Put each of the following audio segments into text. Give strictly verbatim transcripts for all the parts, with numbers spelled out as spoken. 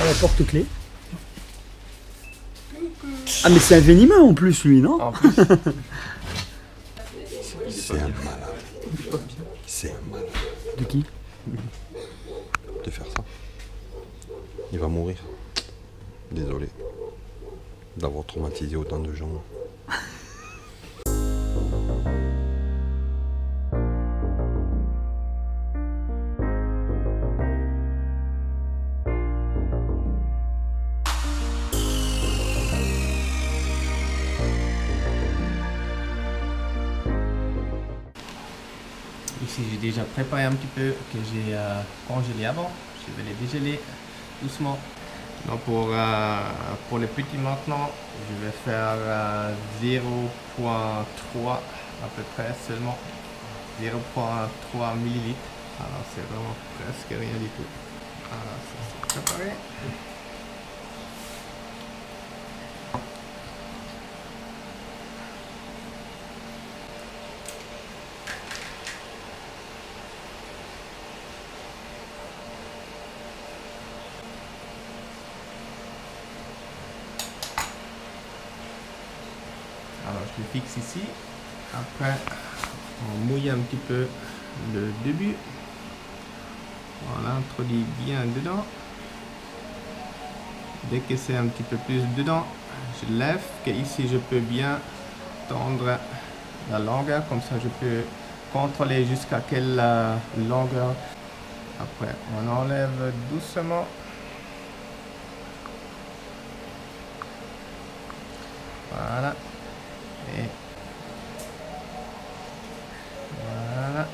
à la porte-clés. Ah mais c'est un venimeux en plus lui, non? En plus. C'est un malade. C'est un malade. De qui? De faire ça. Il va mourir. Désolé d'avoir traumatisé autant de gens. Ici j'ai déjà préparé un petit peu que j'ai euh, congelé avant. Je vais les dégeler doucement. Donc pour, euh, pour les petits maintenant, je vais faire euh, zéro virgule trois à peu près seulement. zéro virgule trois millilitres. Alors c'est vraiment presque rien du tout. Alors ça c'est préparé. Alors je le fixe ici. Après on mouille un petit peu le début. On l'introduit bien dedans. Dès que c'est un petit peu plus dedans, je lève, que ici je peux bien tendre la longueur, comme ça je peux contrôler jusqu'à quelle euh, longueur. Après on enlève doucement. Voilà. Et voilà.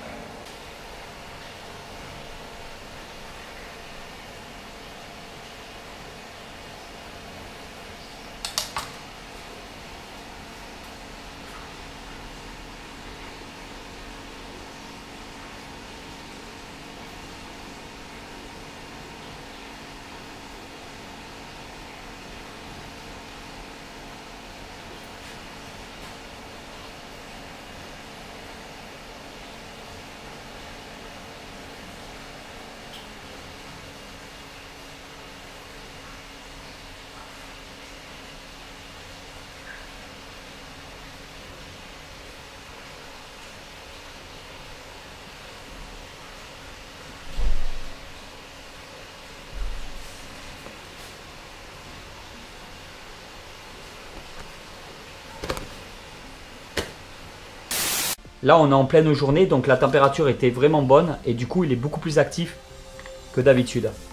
Là on est en pleine journée donc la température était vraiment bonne et du coup il est beaucoup plus actif que d'habitude.